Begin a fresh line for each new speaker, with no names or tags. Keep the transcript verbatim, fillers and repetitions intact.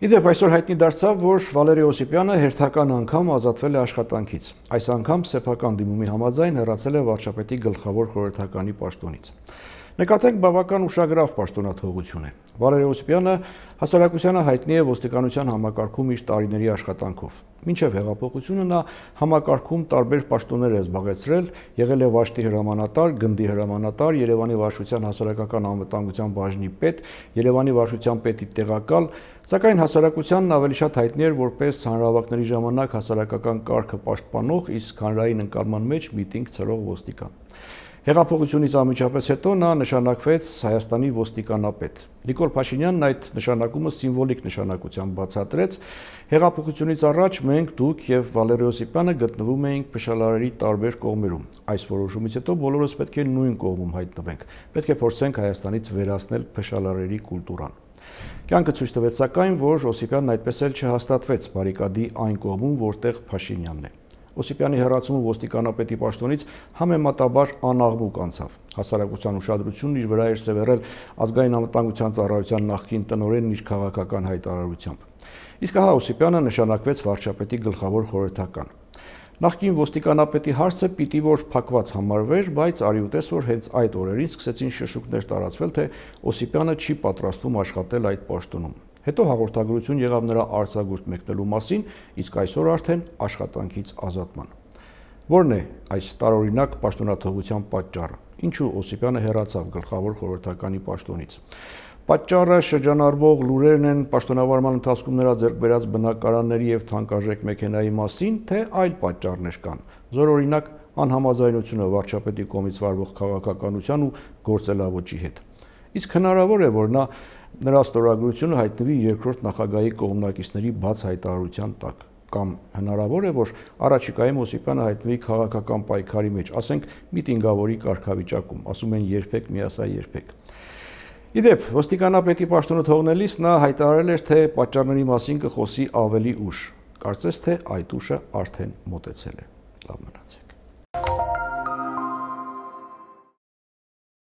Իդեպ այսօր հայտնի դարձավ, որ Վալերի Օսիպյանը հերթական անգամ ազատվել է աշխատանքից։ Այս անգամ սեփական դիմումի համաձայն հեռացել է վարչապետի գլխավոր խորհրդականի պաշտոնից։ Նկատենք բավական ուշագրավ պաշտոնաթողություն է։ Վալերի Օսիպյանը հասարակությանը հայտնի է ոստիկանության համակարգում իր տարիների աշխատանքով։ Մինչև հեղափոխությունը նա համակարգում տարբեր պաշտոններ է զբաղեցրել, եղել է Վաշտի հրամանատար, Գնդի հրամանատար, Երևանի վարչության հասարակական անվտանգության բաժնի պետ, Երևանի վարչության պետի տեղակալ, սակայն հասարակությանն ավելի շատ հայտնի էր որպես հանրահավաքների ժամանակ հասարակական կարգը պաշտպանող, իսկ հանրային ընկալման մեջ միտինգ ցրող ոստիկան։ Հեղափոխությունից անմիջապես հետո նա նշանակվեց Հայաստանի ոստիկանապետ։ Նիկոլ Փաշինյանն այդ նշանակումը սիմվոլիկ նշանակությամբ բացատրեց։ Հեղափոխությունից առաջ մենք, դուք եւ Վալերի Օսիպյանը գտնվում էինք փշալարերի տարբեր կողմերում։ Այս որոշումից հետո բոլորս պետք է նույն կողմում հայտնվենք։ Պետք է փորձենք Հայաստանից վերացնել փշալարերի կուլտուրան։ Կյանքը ցույց տվեց սակայն, որ Օսիպյանն այդպես էլ չհաստատվեց բարիկադի այն կողմում, որտեղ Փաշինյանն է։ Օսիպյանի հեռացումը ոստիկանապետի պաշտոնից համեմատաբար անաղմուկ անցավ։ Հասարակության ուշադրությունն իր վրա էր սևեռել ազգային անվտանգության ծառայության նախկին տնօրենն իր քաղաքական հայտարարությամբ։ Իսկ ահա Օսիպյանը նշանակվեց վարչապետի գլխավոր խորհրդական։ Նախկին ոստիկանապետի հարցը պիտի որ փակված համարվեր, բայց արի ուտես, որ հենց այդ օրերին սկսեցին շշուկներ տարածվել, թե Օսիպյանը չի պատրաստվում աշխատել այդ պաշտոնում։ Հետո հաղորդագրություն եղավ նրա արձակուրդ մեկնելու մասին, իսկ այսօր արդեն աշխատանքից ազատման։ Որն է այս տարօրինակ պաշտոնաթողության պատճառը։ Ինչու Օսիպյանը հեռացավ գլխավոր խորհրդականի պաշտոնից։ Պատճառը շրջանառվող լուրերն են պաշտոնավարման ընթացքում նրա ձեռք բերած բնակարանների եւ թանկարժեք մեքենայի մասին, թե այլ պատճառներ կան։ Զորօրինակ անհամաձայնությունը վարչապետի կողմից վարվող քաղաքականության ու գործելավոճի հետ։ Իսկ հնարավոր է, որ նա նրա ստորագրությունը հայտնվի երկրորդ նախագահի կողմնակիցների բաց հայտարարության տակ, կամ հնարավոր է, որ առաջիկայում Օսիպյանը հայտնվի քաղաքական պայքարի մեջ, ասենք միտինգավորի կարգավիճակում, ասում են երբեք միասա երբեք։ Իդեպ, ոստիկանապետի պաշտոնը թողնելիս նա հայտարարել էր, թե պատճառների մասին կխոսի ավելի ուշ։ Կարծես թե այդ ուշը արդեն մոտեցել է։ Լավ մնացեք։